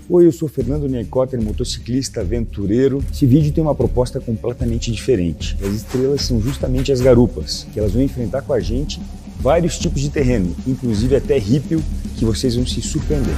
Oi, eu sou Fernando Neikotter, motociclista, aventureiro. Esse vídeo tem uma proposta completamente diferente. As estrelas são justamente as garupas, que elas vão enfrentar com a gente vários tipos de terreno, inclusive até ripio, que vocês vão se surpreender.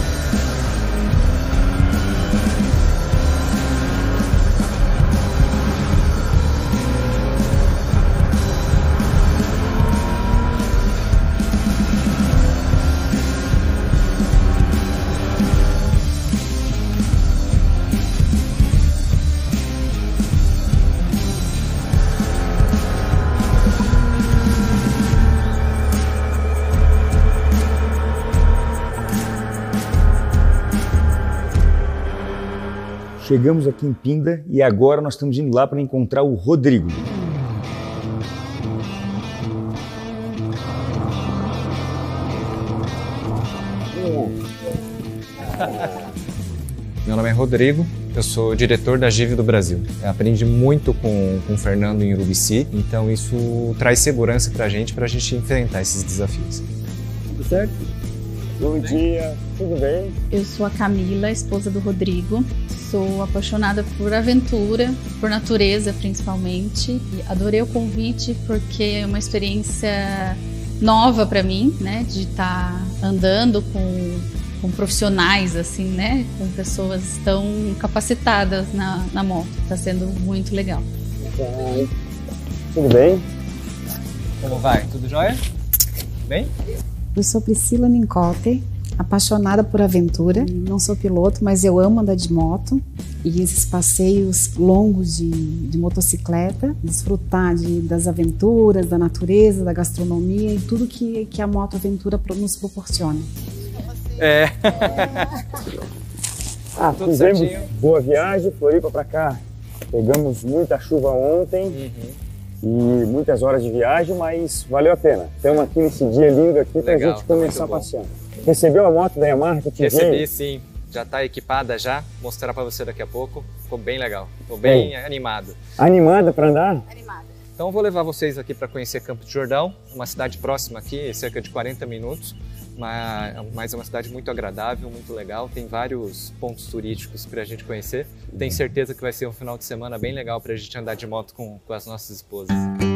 Chegamos aqui em Pinda e agora nós estamos indo lá para encontrar o Rodrigo. Meu nome é Rodrigo, eu sou diretor da GIV do Brasil. Eu aprendi muito com o Fernando em Urubici, então isso traz segurança para a gente enfrentar esses desafios. Tudo certo? Bom dia, tudo bem? Eu sou a Camila, esposa do Rodrigo. Sou apaixonada por aventura, por natureza principalmente. E adorei o convite porque é uma experiência nova para mim, né? De estar andando com profissionais, assim, né? Com pessoas tão capacitadas na moto. Está sendo muito legal. Tudo bem? Como vai? Tudo jóia? Bem? Eu sou Priscila Neikotter, apaixonada por aventura. Não sou piloto, mas eu amo andar de moto. E esses passeios longos de motocicleta, desfrutar das aventuras, da natureza, da gastronomia e tudo que a moto aventura nos proporciona. Fizemos boa viagem, Floripa para cá. Pegamos muita chuva ontem. E muitas horas de viagem, mas valeu a pena. Estamos aqui nesse dia lindo aqui para a gente começar a passear. Recebeu a moto da Yamaha que te Recebi, sim. Já está equipada já. Vou mostrar para você daqui a pouco. Ficou bem legal. Estou bem animado. Animada para andar? Animada. Então vou levar vocês aqui para conhecer Campos do Jordão, uma cidade próxima aqui, cerca de 40 minutos. Mas é uma cidade muito agradável, muito legal. Tem vários pontos turísticos para a gente conhecer. Tenho certeza que vai ser um final de semana bem legal para a gente andar de moto com as nossas esposas.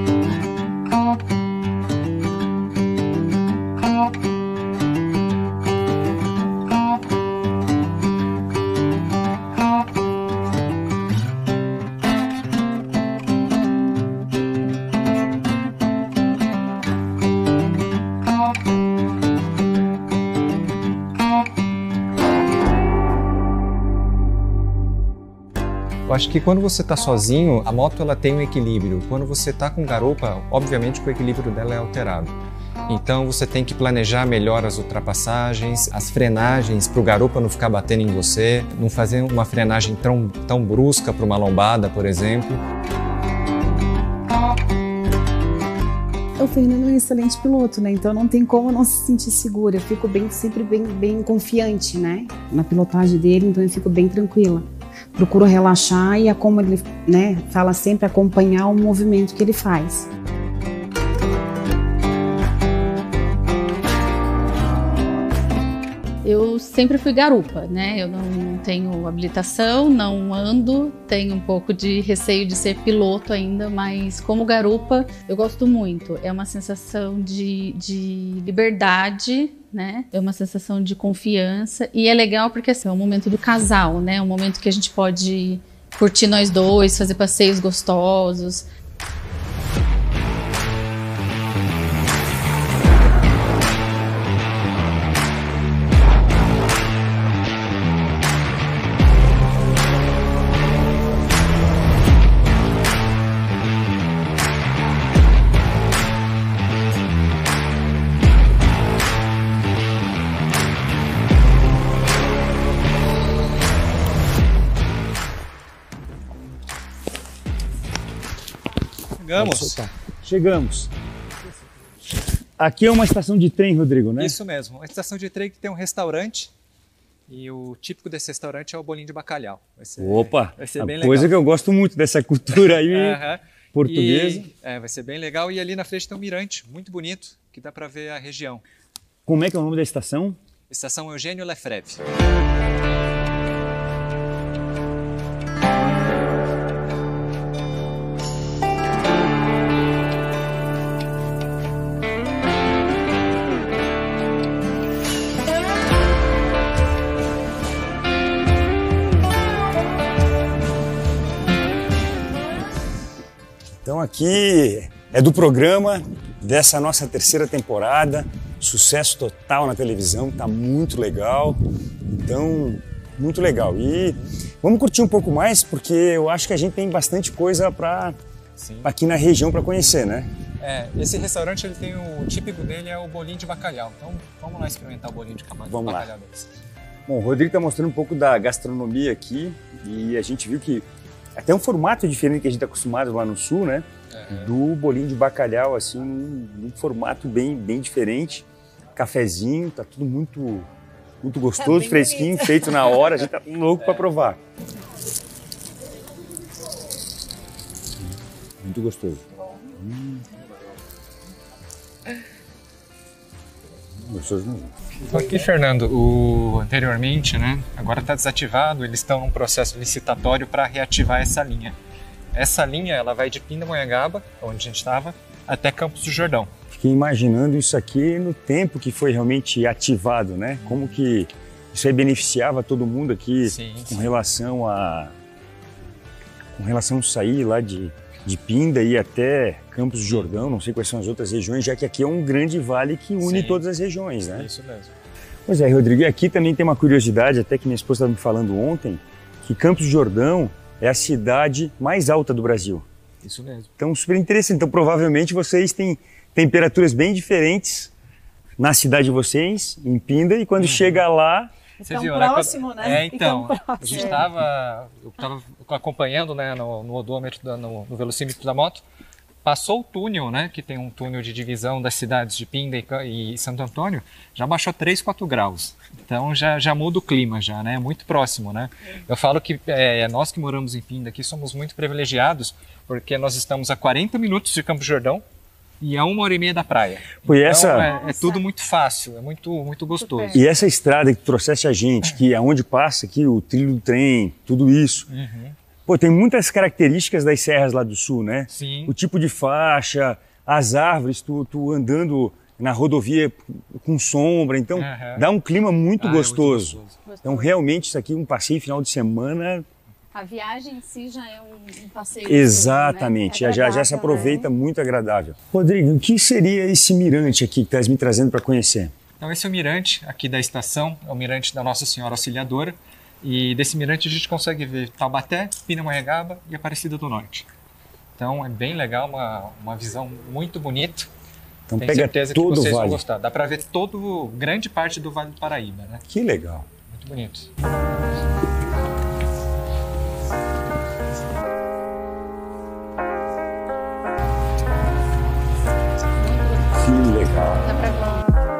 Eu acho que quando você está sozinho, a moto ela tem um equilíbrio. Quando você está com garupa, obviamente que o equilíbrio dela é alterado. Então você tem que planejar melhor as ultrapassagens, as frenagens para o garupa não ficar batendo em você, não fazer uma frenagem tão brusca para uma lombada, por exemplo. O Fernando é um excelente piloto, né? Então não tem como não se sentir segura. Eu fico sempre bem confiante, né? Na pilotagem dele, então eu fico bem tranquila. Procuro relaxar e, como ele, né, fala sempre, acompanhar o movimento que ele faz. Eu sempre fui garupa, né? Eu não tenho habilitação, não ando, tenho um pouco de receio de ser piloto ainda, mas como garupa eu gosto muito. É uma sensação de liberdade, né? É uma sensação de confiança e é legal porque assim, é um momento do casal, né? É um momento que a gente pode curtir nós dois, fazer passeios gostosos. Chegamos. Aqui é uma estação de trem, Rodrigo, né? Isso mesmo, uma estação de trem que tem um restaurante e o típico desse restaurante é o bolinho de bacalhau. Vai ser bem legal. Coisa que eu gosto muito dessa cultura aí portuguesa. Vai ser bem legal e ali na frente tem um mirante muito bonito que dá para ver a região. Como é que é o nome da estação? Estação Eugênio Lefebvre. aqui é do programa dessa nossa terceira temporada, sucesso total na televisão, tá muito legal, então muito legal. E vamos curtir um pouco mais, porque eu acho que a gente tem bastante coisa aqui na região para conhecer, né? Esse restaurante, ele tem o típico dele é o bolinho de bacalhau, então vamos lá experimentar o bolinho de bacalhau deles. Bom, o Rodrigo está mostrando um pouco da gastronomia aqui e a gente viu que até um formato diferente que a gente está acostumado lá no sul, né? Do bolinho de bacalhau, assim, num formato bem diferente. Cafezinho, tá tudo muito gostoso, fresquinho, bonito. Feito na hora, a gente tá louco para provar. Muito gostoso. Gostoso mesmo. Então aqui, Fernando, anteriormente, né, agora está desativado, eles estão num processo licitatório para reativar essa linha. Essa linha, ela vai de Pindamonhangaba, onde a gente estava, até Campos do Jordão. Fiquei imaginando isso aqui no tempo que foi realmente ativado, né? Como que isso aí beneficiava todo mundo aqui com relação a sair lá de Pinda e ir até Campos do Jordão, não sei quais são as outras regiões, já que aqui é um grande vale que une todas as regiões, né? Isso mesmo. Pois é, Rodrigo, aqui também tem uma curiosidade, até que minha esposa estava me falando ontem, que Campos do Jordão é a cidade mais alta do Brasil. Isso mesmo. Então, super interessante. Então, provavelmente vocês têm temperaturas bem diferentes na cidade de vocês, em Pinda, e quando chega lá... Você viu, próximo, né? Então, a gente eu estava acompanhando, né, no odômetro, no velocímetro da moto, passou o túnel, né, que tem um túnel de divisão das cidades de Pinda e Santo Antônio, já baixou 3, 4 graus. Então já muda o clima já, né, muito próximo, né. Eu falo que nós que moramos em Pinda aqui somos muito privilegiados, porque nós estamos a 40 minutos de Campos do Jordão, e a 1h30 da praia. Então é tudo muito fácil, é muito gostoso. E essa estrada que trouxesse a gente, que aonde passa aqui o trilho do trem, tudo isso, pô, tem muitas características das serras lá do sul, né? Sim. O tipo de faixa, as árvores, tu andando na rodovia com sombra, então dá um clima muito gostoso. Muito gostoso. Então realmente isso aqui, um passeio final de semana... A viagem em si já é um passeio. Exatamente, né? já se aproveita, muito agradável. Rodrigo, o que seria esse mirante aqui que estás me trazendo para conhecer? Então esse é o mirante aqui da estação, é o mirante da Nossa Senhora Auxiliadora, e desse mirante a gente consegue ver Taubaté, Pindamonhangaba e Aparecida do Norte. Então é bem legal, uma visão muito bonita. Então tenho pega certeza todo que vocês o vale. Vão gostar. Dá para ver grande parte do Vale do Paraíba, né? Que legal. Muito bonito. Que legal. Dá pra ver.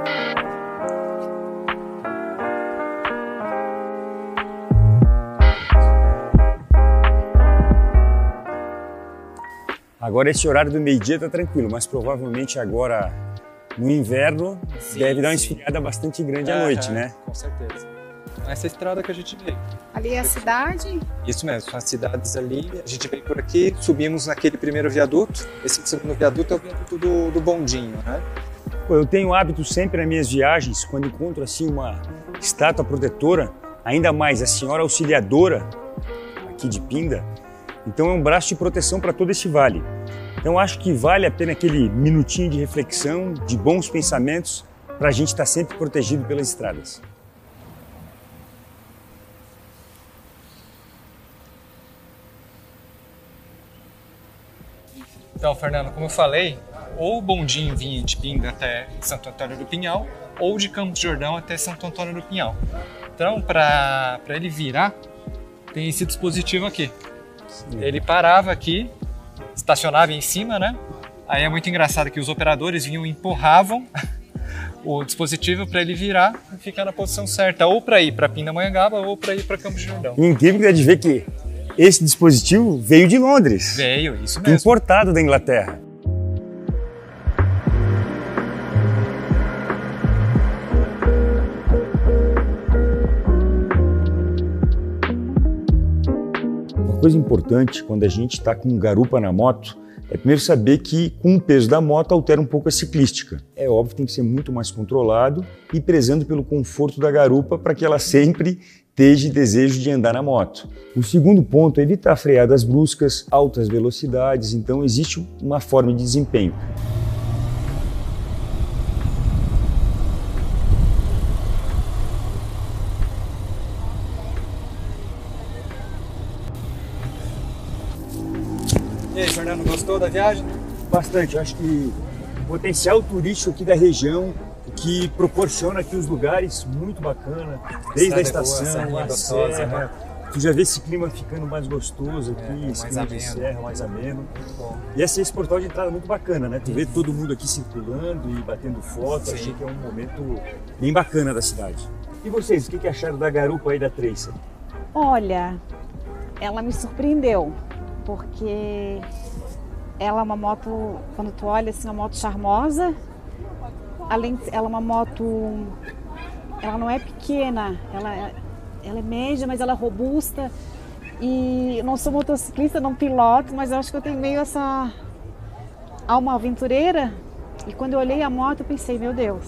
Agora esse horário do meio-dia tá tranquilo, mas provavelmente agora no inverno deve dar uma esfriada bastante grande à noite, né? Com certeza. Essa estrada que a gente veio. Ali é a cidade? Isso mesmo, as cidades ali, a gente veio por aqui, subimos naquele primeiro viaduto. Esse segundo viaduto é o viaduto do Bondinho, né? Pô, eu tenho hábito sempre nas minhas viagens, quando encontro assim uma estátua protetora, ainda mais a Senhora Auxiliadora aqui de Pinda, então é um braço de proteção para todo esse vale. Então acho que vale a pena aquele minutinho de reflexão, de bons pensamentos, para a gente estar sempre protegido pelas estradas. Então, Fernando, como eu falei, ou o bondinho vinha de Pinda até Santo Antônio do Pinhal, ou de Campos do Jordão até Santo Antônio do Pinhal. Então, para ele virar, tem esse dispositivo aqui. Ele parava aqui, estacionava em cima, né? Aí é muito engraçado que os operadores vinham e empurravam o dispositivo para ele virar e ficar na posição certa, ou para ir para Pindamonhangaba ou para ir para Campos do Jordão. E incrível que é de ver que esse dispositivo veio de Londres. Veio, isso mesmo. Importado da Inglaterra. Uma coisa importante quando a gente está com garupa na moto é primeiro saber que com o peso da moto altera um pouco a ciclística. É óbvio que tem que ser muito mais controlado e prezando pelo conforto da garupa para que ela sempre esteja desejo de andar na moto. O segundo ponto é evitar freadas bruscas, altas velocidades, então existe uma forma de desempenho. E aí, Fernando, gostou da viagem? Bastante, eu acho que o potencial turístico aqui da região, que proporciona aqui os lugares muito bacana, desde a estação, a serra. Tu já vê esse clima ficando mais gostoso aqui, esse clima de serra, mais ameno. E esse portal de entrada muito bacana, né? Tu vê todo mundo aqui circulando e batendo foto, achei que é um momento bem bacana da cidade. E vocês, o que acharam da garupa aí da Tracer? Olha, ela me surpreendeu, porque ela é uma moto, quando tu olha assim, uma moto charmosa. Além de ela é uma moto, ela não é pequena, ela é média, mas ela é robusta. E eu não sou motociclista, não piloto, mas eu acho que eu tenho meio essa alma aventureira. E quando eu olhei a moto, eu pensei, meu Deus.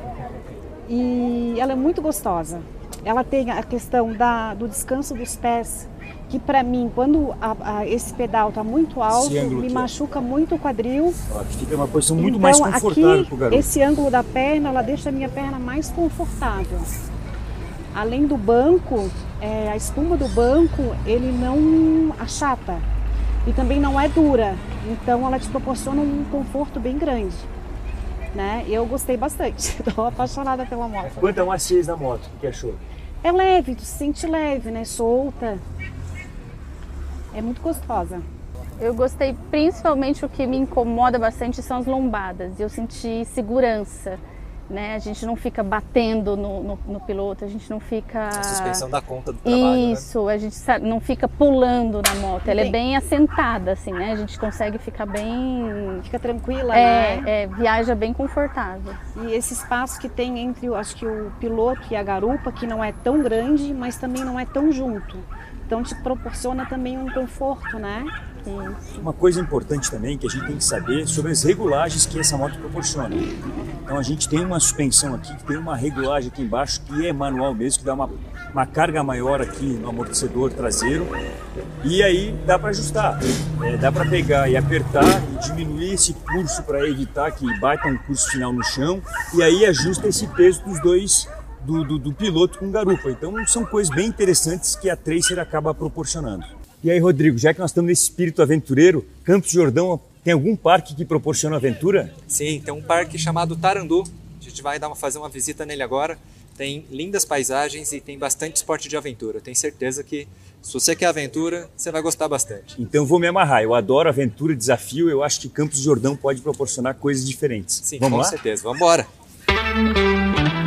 E ela é muito gostosa. Ela tem a questão do descanso dos pés, que para mim, quando esse pedal está muito alto, me machuca muito o quadril. Aqui fica uma posição muito mais confortável para o garoto. Esse ângulo da perna, ela deixa a minha perna mais confortável. Além do banco, a espuma do banco, ele não achata e também não é dura. Então ela te proporciona um conforto bem grande. Né? Eu gostei bastante, estou apaixonada pela moto. Quanto a maciez da moto, o que achou? É leve, tu se sente leve, né? Solta. É muito gostosa. Eu gostei, principalmente o que me incomoda bastante são as lombadas. Eu senti segurança, né? A gente não fica batendo no piloto, a gente não fica... A suspensão dá conta do trabalho, Isso, né? A gente não fica pulando na moto, ela é bem assentada, assim, né? A gente consegue ficar bem... Fica tranquila, né? Viaja bem confortável. E esse espaço que tem entre, acho que o piloto e a garupa, que não é tão grande, mas também não é tão junto. Então te proporciona também um conforto, né? Isso. Uma coisa importante também que a gente tem que saber sobre as regulagens que essa moto proporciona. Então a gente tem uma suspensão aqui, que tem uma regulagem aqui embaixo que é manual mesmo, que dá uma carga maior aqui no amortecedor traseiro. E aí dá para ajustar, dá para pegar e apertar e diminuir esse curso para evitar que bata um curso final no chão. E aí ajusta esse peso dos dois, do piloto com garupa. Então são coisas bem interessantes que a Tracer acaba proporcionando. E aí, Rodrigo, já que nós estamos nesse espírito aventureiro, Campos do Jordão tem algum parque que proporciona aventura? Sim, tem um parque chamado Tarandu. A gente vai fazer uma visita nele agora. Tem lindas paisagens e tem bastante esporte de aventura. Tenho certeza que se você quer aventura, você vai gostar bastante. Então vou me amarrar. Eu adoro aventura, desafio. Eu acho que Campos do Jordão pode proporcionar coisas diferentes. Sim, vamos lá? Com certeza. Vamos embora!